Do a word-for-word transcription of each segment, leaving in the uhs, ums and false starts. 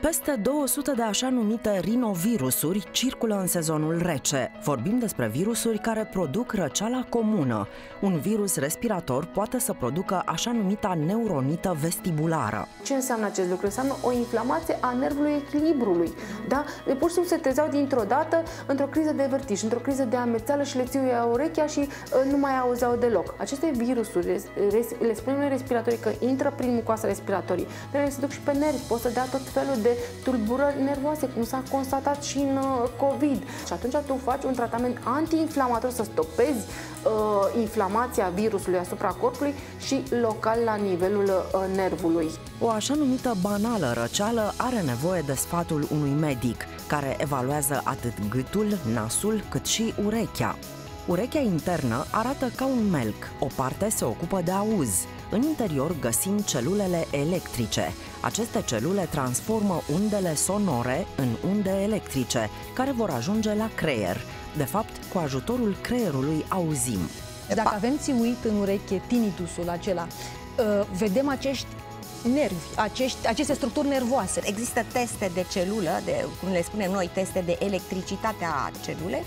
Peste două sute de așa numite rinovirusuri circulă în sezonul rece. Vorbim despre virusuri care produc răceala comună. Un virus respirator poate să producă așa numita neuronită vestibulară. Ce înseamnă acest lucru? Înseamnă o inflamație a nervului echilibrului. Da? De pur și simplu se trezeau dintr-o dată într-o criză de vertij, într-o criză de amețeală și le țiuia urechea și uh, nu mai auzeau deloc. Aceste virusuri, le spunem noi respiratorii, că intră prin mucoasa respiratorii, dar se duc și pe nervi, pot să dea tot felul de tulburări nervoase, cum s-a constatat și în uh, COVID. Și atunci tu faci un tratament antiinflamator să stopezi uh, inflamația virusului asupra corpului și local la nivelul uh, nervului. O așa numită banală răceală are nevoie de sfatul unui medic, care evaluează atât gâtul, nasul, cât și urechea. Urechea internă arată ca un melc, o parte se ocupă de auz. În interior găsim celulele electrice. Aceste celule transformă undele sonore în unde electrice, care vor ajunge la creier. De fapt, cu ajutorul creierului auzim. Dacă avem țiuit în ureche, tinnitus-ul acela, vedem acești nervi, acești, aceste structuri nervoase. Există teste de celulă, de, cum le spunem noi, teste de electricitate a celulelor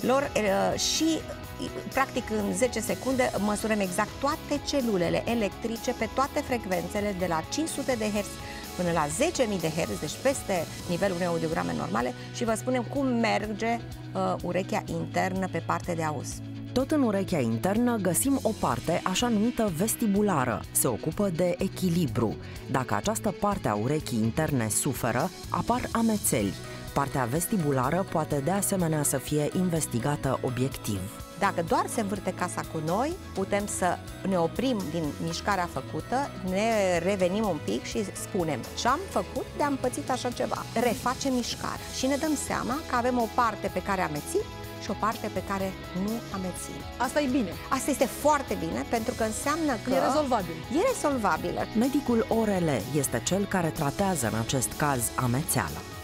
și practic în zece secunde măsurăm exact toate celulele electrice pe toate frecvențele de la cinci sute de herți până la zece mii de herți, deci peste nivelul unei audiograme normale, și vă spunem cum merge uh, urechea internă pe partea de auz. Tot în urechea internă găsim o parte așa numită vestibulară. Se ocupă de echilibru. Dacă această parte a urechii interne suferă, apar amețeli. Partea vestibulară poate de asemenea să fie investigată obiectiv. Dacă doar se învârte casa cu noi, putem să ne oprim din mișcarea făcută, ne revenim un pic și spunem ce am făcut de am pățit așa ceva. Refacem mișcarea și ne dăm seama că avem o parte pe care amețim și o parte pe care nu amețim. Asta e bine. Asta este foarte bine, pentru că înseamnă că e rezolvabil. E rezolvabilă. Medicul O R L este cel care tratează în acest caz amețeala.